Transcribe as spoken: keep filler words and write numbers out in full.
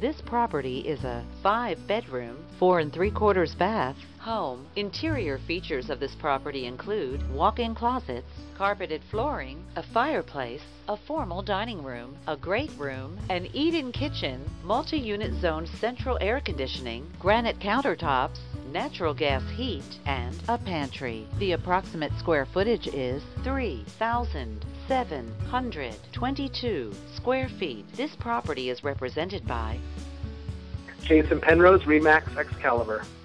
This property is a five-bedroom, four and three-quarters bath home. Interior features of this property include walk-in closets, carpeted flooring, a fireplace, a formal dining room, a great room, an eat-in kitchen, multi-unit zoned central air conditioning, granite countertops, natural gas heat, and a pantry. The approximate square footage is three thousand seven hundred twenty-two square feet. This property is represented by Jason Penrose, Remax Excalibur.